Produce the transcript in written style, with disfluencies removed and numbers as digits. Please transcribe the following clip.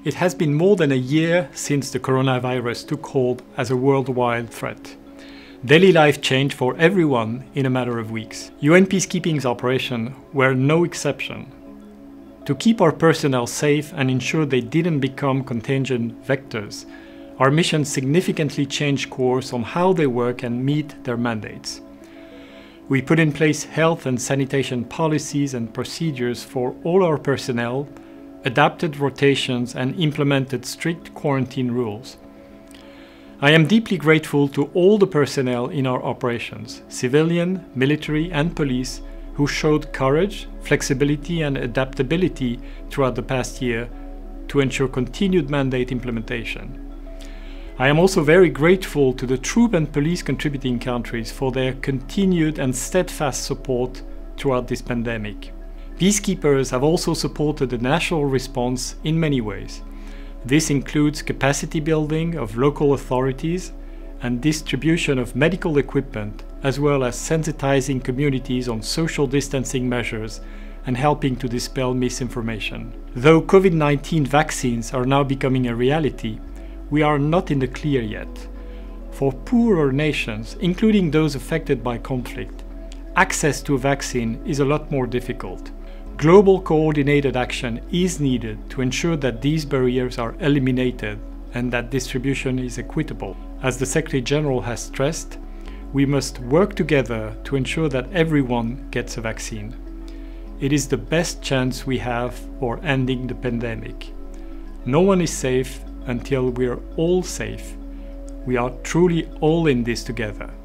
It has been more than a year since the coronavirus took hold as a worldwide threat. Daily life changed for everyone in a matter of weeks. UN peacekeeping's operations were no exception. To keep our personnel safe and ensure they didn't become contagion vectors, our mission significantly changed course on how they work and meet their mandates. We put in place health and sanitation policies and procedures for all our personnel, adapted rotations, and implemented strict quarantine rules. I am deeply grateful to all the personnel in our operations, civilian, military, and police, who showed courage, flexibility, and adaptability throughout the past year to ensure continued mandate implementation. I am also very grateful to the troop and police contributing countries for their continued and steadfast support throughout this pandemic. Peacekeepers have also supported the national response in many ways. This includes capacity building of local authorities and distribution of medical equipment, as well as sensitizing communities on social distancing measures and helping to dispel misinformation. Though COVID-19 vaccines are now becoming a reality, we are not in the clear yet. For poorer nations, including those affected by conflict, access to a vaccine is a lot more difficult. Global coordinated action is needed to ensure that these barriers are eliminated and that distribution is equitable. As the Secretary General has stressed, we must work together to ensure that everyone gets a vaccine. It is the best chance we have for ending the pandemic. No one is safe until we are all safe. We are truly all in this together.